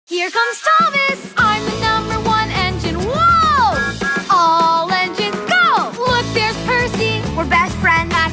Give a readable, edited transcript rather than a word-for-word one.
Here comes Thomas! I'm the #1 engine, whoa! All engines go! Look, there's Percy! We're best friends.